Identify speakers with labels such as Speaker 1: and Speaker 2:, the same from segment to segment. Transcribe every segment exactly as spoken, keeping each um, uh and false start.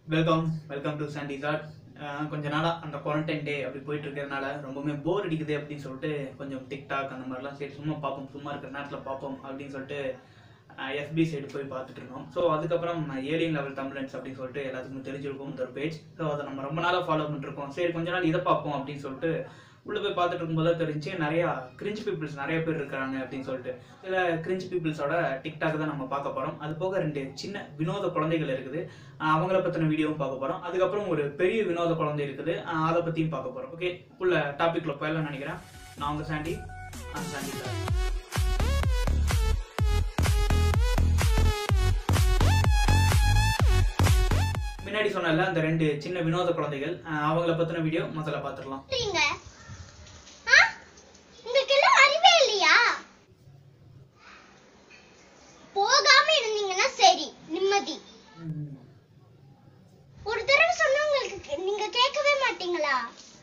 Speaker 1: Welcome welcome to Sandy chat. கொஞ்ச நாளாக அந்த குவாரண்டைன் டே அப்படி போயிட்டு இருக்கிறதுனால ரொம்பவுமே போர் அடிக்குது அப்படின்னு சொல்லிட்டு கொஞ்சம் டிக்டாக் அந்த மாதிரிலாம் சரி சும்மா பார்ப்போம், சும்மா இருக்கிற நேரத்தில் பார்ப்போம் அப்படின்னு சொல்லிட்டு எஃபி சைடு போய் பார்த்துட்டு இருந்தோம். ஸோ அதுக்கப்புறம் ஏலியன் லெவல் தமிழன்ஸ் அப்படின்னு சொல்லிட்டு எல்லாத்துக்கும் தெரிஞ்சிருக்கும் இந்த ஒரு பேஜ். ஸோ அதை நம்ம ரொம்ப நாளாக ஃபாலோ பண்ணிருக்கோம். சரி கொஞ்ச நாள் இதை பார்ப்போம் அப்படின்னு சொல்லிட்டு உள்ளே போய் பார்த்துட்டு இருக்கும்போது தெரிஞ்சு நிறையா கிரிஞ்ச் பீப்புள்ஸ் நிறைய பேர் இருக்கிறாங்க அப்படின்னு சொல்லிட்டு சில கிரிஞ்ச் பீப்புள்ஸோட டிக்டாக் தான் நம்ம பார்க்க போகிறோம். அது போக ரெண்டு சின்ன வினோத குழந்தைகள் இருக்குது, அவங்கள பற்றின வீடியோவும் பார்க்க போகிறோம். அதுக்கப்புறம் ஒரு பெரிய வினோத குழந்தை இருக்குது, அதை பற்றியும் பார்க்க போகிறோம். ஓகே, உள்ள டாபிக்ல போயிடலாம் நினைக்கிறேன். நான் உங்கள் சாண்டி, அந்த சாண்டி சார். முன்னாடி சொன்னல அந்த ரெண்டு சின்ன வினோத குழந்தைகள், அவங்கள பத்தின வீடியோ முதல்ல பாத்துறலாம்.
Speaker 2: போகாம இருந்தீங்கன்னா சரி, நிம்மதி. ஒரு தடவை சொன்னா உங்களுக்கு நீங்க கேட்கவே மாட்டீங்களா?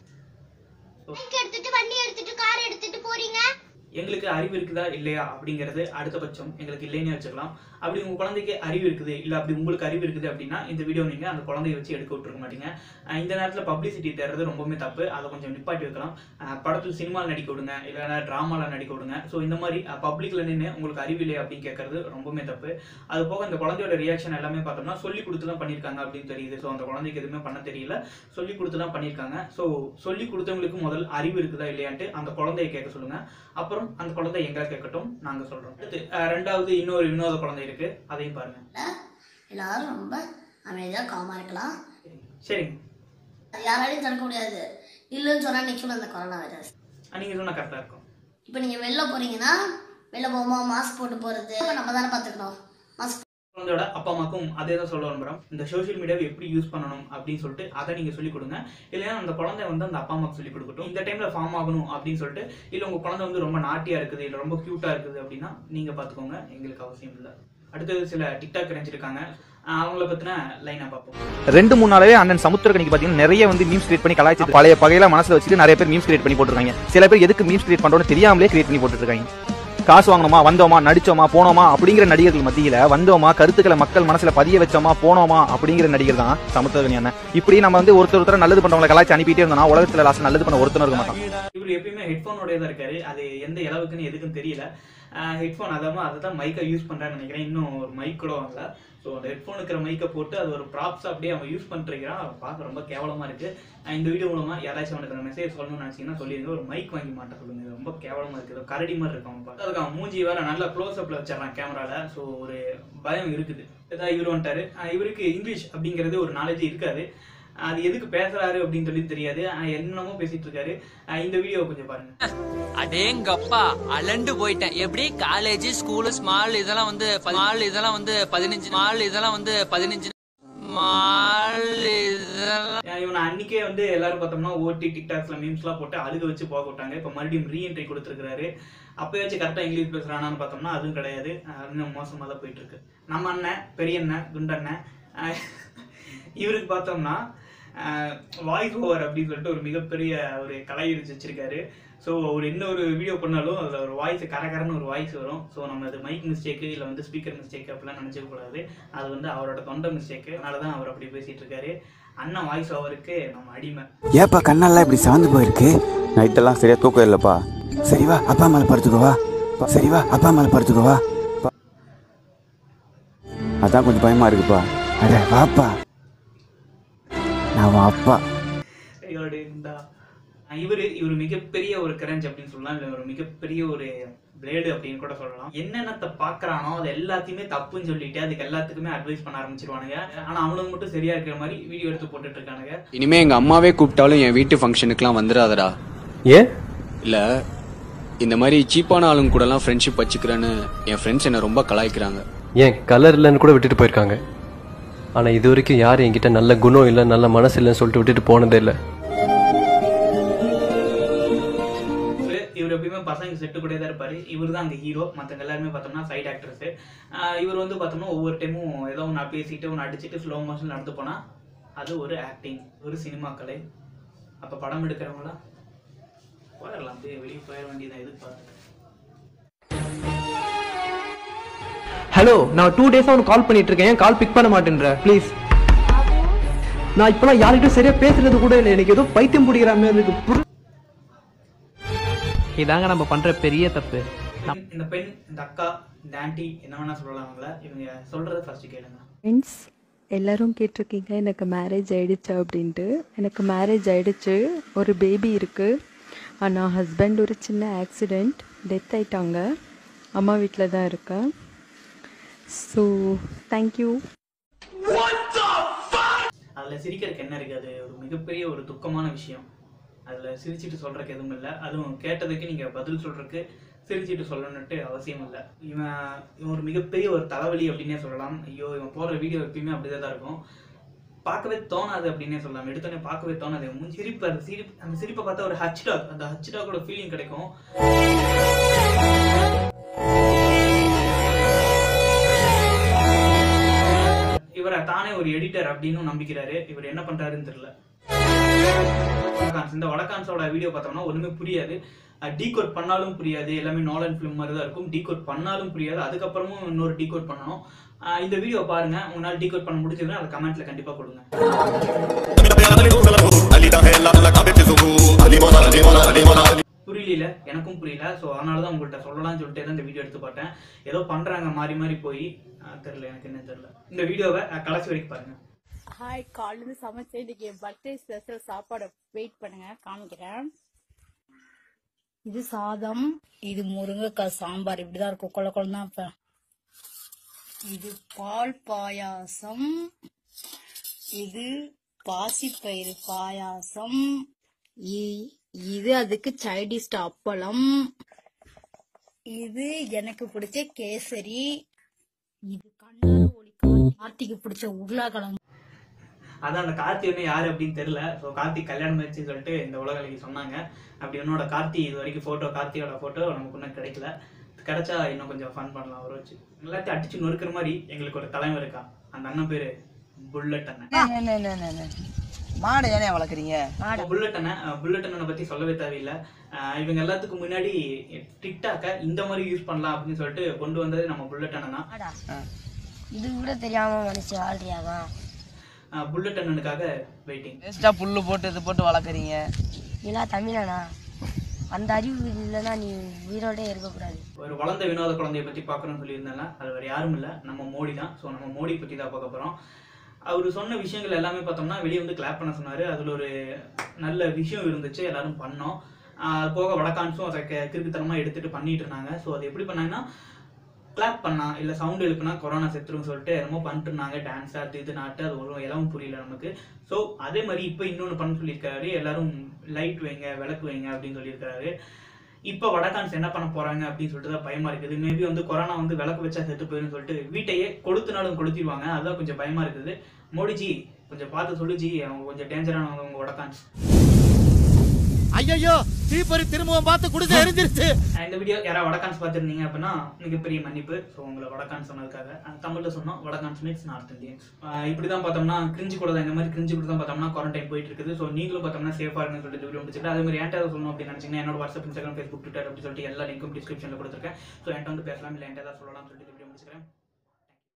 Speaker 2: பைக் எடுத்துட்டு வண்டி எடுத்துட்டு கார் எடுத்துட்டு போறீங்க.
Speaker 1: எங்களுக்கு அறிவு இருக்குதா இல்லையா அப்படிங்கிறது அடுத்த பட்சம், எங்களுக்கு இல்லைன்னு வச்சுக்கலாம். அப்படி உங்க குழந்தைக்கு அறிவு இருக்குது இல்ல அப்படி உங்களுக்கு அறிவு இருக்குது அப்படின்னா இந்த வீடியோ நீங்க அந்த குழந்தைய வச்சு எடுக்க விட்டுருக்க மாட்டீங்க. இந்த நேரத்துல பப்ளிசிட்டி தேடுறது ரொம்பவுமே தப்பு. அதை கொஞ்சம் நிப்பாட்டி வைக்கலாம். படத்துல சினிமாவில் நடிக்க விடுங்க, இல்லைன்னா டிராமாவில் நடிக்க விடுங்க. ஸோ இந்த மாதிரி பப்ளிக்ல நின்று உங்களுக்கு அறிவு இல்லை அப்படின்னு கேட்கறது ரொம்பவுமே தப்பு. அது போக அந்த குழந்தையோட ரியாக்ஷன் எல்லாமே பார்த்தோம்னா சொல்லி கொடுத்து தான் பண்ணியிருக்காங்க அப்படின்னு தெரியுது. ஸோ அந்த குழந்தைக்கு எதுவுமே பண்ண தெரியல, சொல்லி கொடுத்து தான் பண்ணியிருக்காங்க. ஸோ சொல்லி கொடுத்தவங்களுக்கு முதல் அறிவு இருக்குதா இல்லையான்ட்டு அந்த குழந்தைய கேட்க சொல்லுங்க. அப்புறம் அந்த குழந்தை எங்களை கேட்கட்டும், நாங்க சொல்றோம். அடுத்து ரெண்டாவது இன்னொரு வினோத குழந்தை இருக்கு, அதையும் பாருங்க.
Speaker 3: எல்லாரும் ரொம்ப அமைதியா காமா இருக்கலாம்.
Speaker 1: சரிங்க,
Speaker 3: யாராலையும் தடுக்க முடியாது. இல்லைன்னு சொன்னா நிக்கணும் அந்த கொரோனா வைரஸ்.
Speaker 1: நீங்க சொன்னா கரெக்டா இருக்கும்.
Speaker 3: இப்போ நீங்க வெளில போறீங்கன்னா வெளில போகும்போது மாஸ்க் போட்டு போறது நம்ம தானே பாத்துக்கணும். மாஸ்க்
Speaker 1: குழந்தையோட அப்பா அம்மாக்கும் அதே தான் சொல்ல விரும்புறோம். இந்த சோஷியல் மீடியாவை எப்படி யூஸ் பண்ணணும் அப்படின்னு சொல்லிட்டு அதை நீங்க சொல்லிக் கொடுங்க. இல்லைன்னா அந்த குழந்தை வந்து அந்த அப்பா அம்மாவுக்கு சொல்லிக் கொடுக்கட்டும். இந்த டைம்ல ஃபார்ம் ஆகணும் அப்படின்னு சொல்லிட்டு, இல்ல உங்க குழந்தை வந்து ரொம்ப நாட்டியா இருக்குது இல்ல ரொம்ப கியூட்டா இருக்குது அப்படின்னா நீங்க பாத்துக்கோங்க, எங்களுக்கு அவசியம் இல்லை. அடுத்தது சில டிக்டாக் கிடைச்சிருக்காங்க, அவங்கள பத்தின லைனா பார்ப்போம்.
Speaker 4: ரெண்டு மூணு நாளாவே அண்ணன் சமுத்திரக்கனிக்கு பாத்தீங்கன்னா நிறைய வந்து மீம்ஸ் கிரியேட் பண்ணி கலாய்ச்சி பழைய பகையில மனசுல வச்சுட்டு நிறைய பேர் மீம்ஸ் கிரியேட் பண்ணி போட்டுருக்காங்க. சில பேர் எதுக்கு மீம்ஸ் கிரியேட் பண்றோம்னு தெரியாமலே கிரியேட் பண்ணி போட்டுட்டு இருக்காங்க. காசு வாங்கணுமா, வந்தோமா, நடிச்சோமா, போனோமா அப்படிங்கிற நடிகர்கள் மத்தியில வந்தோமா, கருத்துக்களை மக்கள் மனசுல பதிய வச்சோமா, போனோமா அப்படிங்கிற நடிகர் தான் சமுத்திரக்கனி அண்ணன். இப்படி நம்ம வந்து ஒருத்தர் ஒருத்தர் நல்லது பண்றவங்களை கலாய்ச்சி அனுப்பிட்டே இருந்தோம்னா உலகத்துல லாஸ்ட் நல்லது பண்ண ஒருத்தர் இருக்க மாட்டான்.
Speaker 1: இவர் எப்பயுமே ஹெட்போனோடய தான் இருக்காரு. அது எந்த அளவுக்குன்னு எதுக்குன்னு தெரியல. ஹெட்ஃபோன் அதான் அதை தான் மைக்கை யூஸ் பண்ணுறான்னு நினைக்கிறேன். இன்னும் ஒரு மைக் கூட வாங்கல. ஸோ அந்த ஹெட்ஃபோன் இருக்கிற மைக்கை போட்டு அது ஒரு ப்ராப்ஸ் அப்படியே அவன் யூஸ் பண்ணிருக்கிறான். பார்க்க ரொம்ப கேவலமாக இருக்குது. இந்த வீடியோ மூலமாக யாராச்சும் அவனுக்கு அந்த மெசேஜ் சொல்லணும்னு நினச்சிங்கன்னா சொல்லிடுங்க, ஒரு மைக் வாங்கி மாட்ட சொல்லுங்க. ரொம்ப கேவலமாக இருக்குது, கரடி மாதிரி இருக்கு அவன் பார்த்து. அதுக்கு அவன் மூஞ்சி வேற நல்லா க்ளோஸ் அப்பில் வச்சிடறான் கேமராவில். ஸோ ஒரு பயம் இருக்குது. இதான் இவர் வந்துட்டாரு. இவருக்கு இங்கிலீஷ் அப்படிங்கிறது ஒரு நாலேஜ் இருக்காது. அது எதுக்கு பேசுறாரு அப்படின்னு சொல்லி தெரியாது. என்னமோ பேசிட்டு இருக்காரு. இந்த வீடியோ கொஞ்சம் பாருங்க.
Speaker 5: அடேங்கப்பா அலண்டு போயிட்டேன். எப்படி காலேஜ் ஸ்கூலு ஸ்மால் இதெல்லாம் வந்து ஸ்மால் இதெல்லாம் வந்து பதினஞ்சு மால் இதெல்லாம் வந்து பதினஞ்சு மால் இதெல்லாம்.
Speaker 1: இவனை அன்னைக்கே வந்து எல்லாரும் பார்த்தோம்னா ஓட்டி டிக்டாக்ஸ்ல மீம்ஸ் எல்லாம் போட்டு அழுக வச்சு போக விட்டாங்க. இப்ப மறுபடியும் ரீஎன்ட்ரி கொடுத்துருக்காரு. அப்பயாச்சும் கரெக்டா இங்கிலீஷ் பேசுறானான்னு பார்த்தோம்னா அதுவும் கிடையாது. இன்னும் மோசமா தான் போயிட்டு இருக்கு. நம்ம அண்ணன் பெரிய அண்ணன் குண்டண்ணன் இவருக்கு பார்த்தோம்னா வாய்ஸ் ஓவர் அப்படின்னு சொல்லிட்டு ஒரு மிகப்பெரிய ஒரு கலை வச்சிருக்காரு. ஸோ ஒரு என்ன ஒரு வீடியோ பண்ணாலும் அதில் ஒரு வாய்ஸ் கரகரன்னு ஒரு வாய்ஸ் வரும். ஸோ நம்ம அது மைக் மிஸ்டேக்கு இல்லை வந்து ஸ்பீக்கர் மிஸ்டேக் அப்படிலாம் நினச்சிக்க கூடாது. அது வந்து அவரோட தொண்டை மிஸ்டேக்கு. அதனால தான் அவர் அப்படி பேசிட்டு இருக்காரு. அண்ணன் வாய்ஸ் ஓவருக்கு நம்ம அடிமை.
Speaker 6: ஏப்பா கண்ணெல்லாம் இப்படி சாந்து போயிருக்கு? நைட்டெல்லாம் சரியா தூக்கம் இல்லைப்பா. சரிவா அப்பா மேலே படுத்துக்கோவா. சரிவா அப்பா மேலே படுத்துக்கோவா. அதான் கொஞ்சம் பயமா இருக்குப்பா. அட வாப்பா, நான் அப்பா.
Speaker 1: இவரு இவர் மிகப்பெரிய ஒரு கிரஞ்ச் அப்படின்னு சொல்லலாம், இல்லை ஒரு மிகப்பெரிய ஒரு பிளேடு அப்படின்னு கூட சொல்லலாம். என்னென்னத்தை பாக்குறானோ அது எல்லாத்தையுமே தப்புன்னு சொல்லிட்டு அதுக்கு எல்லாத்துக்குமே அட்வைஸ் பண்ண ஆரம்பிச்சிருவானுங்க. ஆனா அவனுக்கு மட்டும் சரியா இருக்கிற மாதிரி வீடியோ எடுத்து போட்டுட்டு இருக்கானுங்க.
Speaker 7: இனிமே எங்க அம்மாவே கூப்பிட்டாலும் என் வீட்டு ஃபங்க்ஷனுக்குலாம் வந்துடாதடா.
Speaker 6: ஏன்
Speaker 7: இல்ல இந்த மாதிரி சீப்பான ஆளுங்க கூட எல்லாம் ஃப்ரெண்ட்ஷிப் வச்சுக்கிறேன்னு என் ஃப்ரெண்ட்ஸ் என்ன ரொம்ப கலாய்க்கிறாங்க.
Speaker 8: ஏன் கலர் இல்லைன்னு கூட விட்டுட்டு போயிருக்காங்க. ஆனா இது வரைக்கும் யாரும் என்கிட்ட நல்ல குணம் இல்லை நல்ல மனசு இல்லைன்னு சொல்லிட்டு விட்டுட்டு போனதே இல்லை.
Speaker 1: இவர் எப்பயுமே பசங்க செட்டு கூட தான் இருப்பாரு. இவர் தான் அங்கே ஹீரோ. மற்றவங்க எல்லாருமே பார்த்தோம்னா சைட் ஆக்டர்ஸ். இவர் வந்து பார்த்தோம்னா ஒவ்வொரு டைமும் ஏதோ ஒன்று பேசிட்டு ஒன்று அடிச்சுட்டு ஸ்லோ மோஷன் நடந்து போனா அது ஒரு ஆக்டிங், ஒரு சினிமா கலை. அப்போ படம் எடுக்கிறவங்களாம் போயிடலாம், அப்படியே வெளியே போயிட வேண்டியதான். எதுக்கு பார்த்து
Speaker 9: ஹலோ, நான் டூ டேஸா உனக்கு கால் பண்ணிட்டு இருக்கேன், கால் பிக் பண்ண மாட்டேன்ற ப்ளீஸ். நான் இப்பெல்லாம் யார்கிட்டயும் சரியா பேசுறது கூட இல்லை. எனக்கு ஏதோ பைத்தியம் பிடிக்கிற மாதிரி இருக்கு. இதாங்க நம்ம பண்ற பெரிய தப்பு.
Speaker 1: இந்த பெண், இந்த அக்கா, இந்த ஆன்ட்டி என்ன வேணா சொல்லலாம். அவங்கள இவங்க சொல்றத ஃபர்ஸ்ட் கேளுங்க.
Speaker 10: ஃப்ரெண்ட்ஸ் எல்லாரும் கேட்டிருக்கீங்க எனக்கு மேரேஜ் ஆயிடுச்சு அப்படின்ட்டு. எனக்கு மேரேஜ் ஆயிடுச்சு, ஒரு பேபி இருக்குது. ஆனால் ஹஸ்பண்ட் ஒரு சின்ன ஆக்சிடெண்ட், டெத் ஆயிட்டாங்க. அம்மா வீட்டில் தான் இருக்கேன். So thank you.
Speaker 1: அதில் சிரிக்கிறதுக்கு என்ன இருக்குது? அது ஒரு மிகப்பெரிய ஒரு துக்கமான விஷயம். அதில் சிரிச்சிட்டு சொல்கிறதுக்கு எதுவும் இல்லை. அதுவும் கேட்டதுக்கு நீங்கள் பதில் சொல்கிறதுக்கு சிரிச்சிட்டு சொல்லணுன்ட்டு அவசியம் இல்லை. இவன் இவன் ஒரு மிகப்பெரிய ஒரு தலைவலி அப்படின்னே சொல்லலாம். ஐயோ இவன் போடுற வீடியோ எப்பயுமே அப்படிதான் தான் இருக்கும். பார்க்கவே தோணாது அப்படின்னே சொல்லலாம். எடுத்தோடனே பார்க்கவே தோணாது. மூஞ்சி சிரிப்பு, அந்த சிரிப்பு அந்த சிரிப்பை பார்த்தா ஒரு ஹச் டாக், அந்த ஹச் டாக்கோட ஃபீலிங் கிடைக்கும். இவரை தானே ஒரு எடிட்டர் அப்படின்னு நம்பிக்கிறாரு. இவர் என்ன பண்றாருன்னு தெரியல. இந்த வடகான்ஸோட வீடியோ பார்த்தோம்னா ஒண்ணுமே புரியாது. டீகோட் பண்ணாலும் புரியாது. எல்லாமே நாலன் ஃபிலிம் மாதிரி தான் இருக்கும். டீகோட் பண்ணாலும் புரியாது. அதுக்கப்புறமும் இன்னொரு டீகோட் பண்ணணும். இந்த வீடியோ பாருங்க. உங்களால் டீகோட் பண்ண முடிஞ்சதுன்னா அதை கமெண்ட்ல கண்டிப்பா கொடுங்க. புரியல, எனக்கும் புரியல. ஸோ அதனாலதான் உங்கள்கிட்ட சொல்லலாம்னு சொல்லிட்டு தான் இந்த வீடியோ எடுத்து பார்த்தேன். ஏதோ பண்றாங்க மாறி மாறி போய், தெரியல எனக்கு என்ன தெரியல. இந்த வீடியோவை கடைசி வரைக்கும் பாருங்க.
Speaker 11: ஹாய், காலையில சமைச்சு இன்னைக்கு என் பர்த்டே ஸ்பெஷல் சாப்பாடு வெயிட் பண்ணுங்க, காமிக்கிறேன். இது சாதம், இது முருங்கைக்காய் சாம்பார். இப்படிதான் இருக்கும், கொள்ள கொள்ள தான் இருப்பேன். இது பால் பாயாசம், இது பாசிப்பயிறு பாயாசம், இது அதுக்கு சைடிஷ் அப்பளம், இது எனக்கு பிடிச்ச கேசரி, இது கண்ணால ஒளி கார்த்திக்கு பிடிச்ச உருளைக்கிழங்கு.
Speaker 1: அதான் அந்த கார்த்தி ஒன்று யாரு அப்படின்னு தெரியல. ஸோ கார்த்தி கல்யாணம் ஆயிடுச்சுன்னு சொல்லிட்டு இந்த உலகலைக்கு சொன்னாங்க. அப்படி என்னோட கார்த்தி இது வரைக்கும் ஃபோட்டோ, கார்த்தியோட ஃபோட்டோ நமக்கு இன்னும் கிடைக்கல. கிடைச்சா இன்னும் கொஞ்சம் ஃபன் பண்ணலாம். அவரை வச்சு எல்லாத்தையும் அடிச்சு நொறுக்கிற மாதிரி எங்களுக்கு ஒரு தலைவர் இருக்கா. அந்த அண்ணன் பேரு புல்லட் அண்ணன்.
Speaker 12: மாடு ஏனே வளர்க்குறீங்க?
Speaker 1: புல்லட் அண்ணன். புல்லட் அண்ணனை பத்தி சொல்லவே தேவையில்லை. இவங்க எல்லாத்துக்கும் முன்னாடி டிக்டாக்க இந்த மாதிரி யூஸ் பண்ணலாம் அப்படின்னு சொல்லிட்டு கொண்டு வந்தது நம்ம புல்லட் அண்ணன் தான்.
Speaker 13: இது கூட தெரியாம மனுஷன் வாழ்றியாவா?
Speaker 1: Bullet அண்ணனுக்காக waiting.
Speaker 12: வேஸ்டா புல்லு போட்டு இது போட்டு வளர்க்குறீங்க.
Speaker 13: இல்ல தமிழனா? அந்த அறிவு இல்லைன்னா நீ உயிரோட இருக்கக்கூடாது.
Speaker 1: ஒரு வளர்ந்த வினோத குழந்தைய பத்தி பார்க்கணும்னு சொல்லியிருந்தாங்க. அது வேற யாரும் இல்லை, நம்ம மோடி தான். ஸோ நம்ம மோடி பத்தி தான் பார்க்க போறோம். அவர் சொன்ன விஷயங்கள் எல்லாமே பார்த்தோம்னா வெளியே வந்து கிளாப் பண்ண சொன்னாரு. அதுல ஒரு நல்ல விஷயம் இருந்துச்சு, எல்லாரும் பண்ணோம். அது போக வடகான்ஸும் அதை கிறுக்குத்தனமா எடுத்துட்டு பண்ணிட்டு இருந்தாங்க. ஸோ அது எப்படி பண்ணாங்கன்னா, கிளாப் பண்ணா இல்லை சவுண்ட் எழுப்புனா கொரோனா செத்துரும் சொல்லிட்டு என்னமோ பண்ணிட்டு இருந்தாங்க. டான்ஸ் அது இது நாட்டு அது ஒரு எல்லாம் புரியல நமக்கு. ஸோ அதே மாதிரி இப்போ இன்னொன்று பண்ண சொல்லியிருக்காரு. எல்லாரும் லைட் வைங்க, விளக்கு வைங்க அப்படின்னு சொல்லியிருக்காரு. இப்போ வடகான்ஸ் என்ன பண்ண போறாங்க அப்படின்னு சொல்லிட்டு தான் பயமா இருக்குது. மேபி வந்து கொரோனா வந்து விளக்கு வச்சா செத்து போயிடும் சொல்லிட்டு வீட்டையே கொளுத்துனாலும் கொளுத்திடுவாங்க. அதுதான் கொஞ்சம் பயமா இருக்குது. மோடிஜி கொஞ்சம் பார்த்து சொல்லுஜி, அவங்க கொஞ்சம் டேஞ்சரானவங்க உங்க வடகான்ஸ்.
Speaker 14: ஐயோ தீப்பறி திரும்பவும் பார்த்து குடிச்சு எரிஞ்சிருச்சு.
Speaker 1: இந்த வீடியோ யாராவது வடகான்ஸ் பார்த்துருந்தீங்க அப்படின்னா மிகப்பெரிய மன்னிப்பு. ஸோ உங்களை வடகான்ஸ் சொன்னதுக்காக. தமிழ்ல சொன்னோம் வடகான்ஸ் மீன்ஸ் நார்த் இந்தியன்ஸ். இப்படிதான் பார்த்தோம்னா கிரிஞ்சு கூட தான், இந்த மாதிரி கிரிஞ்சு கூட தான் பார்த்தோம்னா குவாரண்டைன் போயிட்டு இருக்குது. ஸோ நீங்களும் பார்த்தோம்னா சேஃபா இருக்குன்னு சொல்லிட்டு வீடியோ முடிச்சுட்டு அதே மாதிரி என்கிட்ட சொல்லணும் அப்படின்னு நினைச்சீங்கன்னா என்னோட வாட்ஸ்அப், இன்ஸ்டாகிராம், ஃபேஸ்புக், ட்விட்டர் அப்படின்னு சொல்லிட்டு எல்லா லிங்க்கும் டிஸ்கிரிப்ஷன்ல கொடுத்துருக்கேன். ஸோ என்கிட்ட வந்து பேசலாம், இல்லை என்கிட்ட சொல்லலாம்னு சொல்லிட்டு வீடியோ முடிச்சுக்கிறேன்.